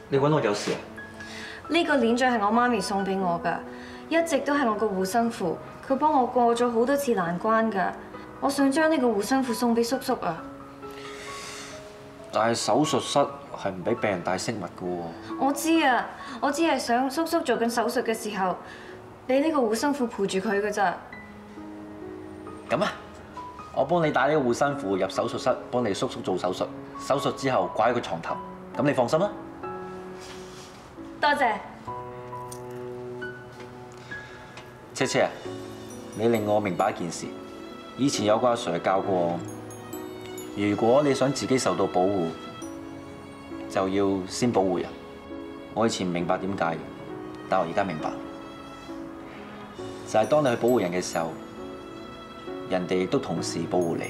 你揾我有事啊？ 呢個鏈墜係我媽咪送俾我㗎，一直都係我個護身符，佢幫我過咗好多次難關㗎。我想將呢個護身符送俾叔叔啊。 但係手術室係唔俾病人帶飾物㗎喎。 我知啊，我只係想叔叔做緊手術嘅時候，俾呢個護身符陪住佢㗎咋。 咁啊，我幫你帶呢個護身符入手術室，幫你叔叔做手術。手術之後掛喺個床頭，咁你放心啦。 多謝。 車車啊，你令我明白一件事。以前有個阿 Sir 教過我，如果你想自己受到保護，就要先保護人。我以前唔明白點解嘅，但我而家明白，就係當你去保護人嘅時候，人哋亦都同時保護你。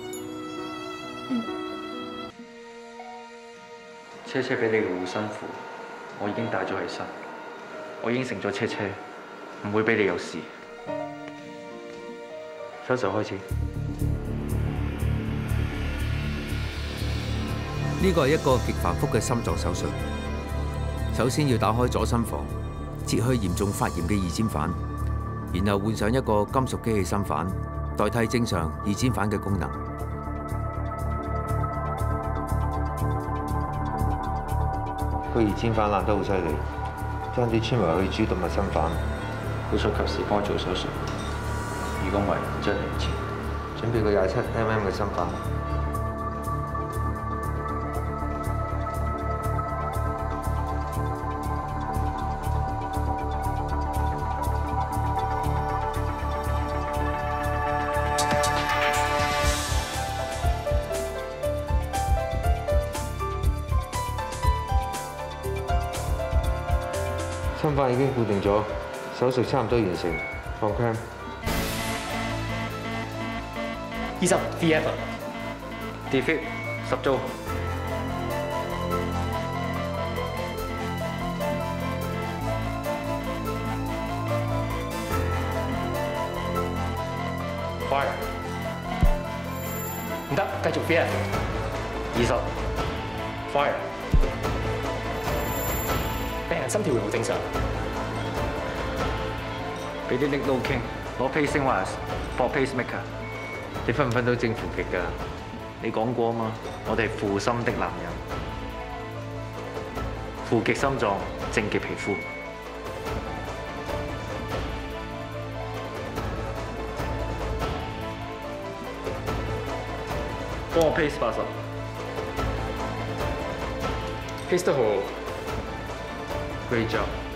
車車俾你嘅護身符，我已經帶咗起身。我應承咗車車，唔會俾你有事。手術開始。 呢個係一個極繁複嘅心臟手術。首先要打開左心房，切去嚴重發炎嘅二尖瓣，然後換上一個金屬機器心瓣，代替正常二尖瓣嘅功能。 個二尖瓣爛得好犀利，爭啲穿埋去主動脈心瓣。 好想及時幫我做手術，如果唔係真係嚟唔切。 準備個27mm嘅心瓣。心瓣已經固定咗，手術差唔多完成，放 cam。 20 VF defib 10組。Fire 唔得，繼續 VF 20 Fire。病人心跳會好正常。俾啲 Nick Low King 攞 pacing wires 駁 pacemaker。 你分唔分到正負極㗎？ 你講過啊嘛，我哋係負心的男人，負極心臟，正極皮膚。幫我 pace 80。pace 得好。 Great job。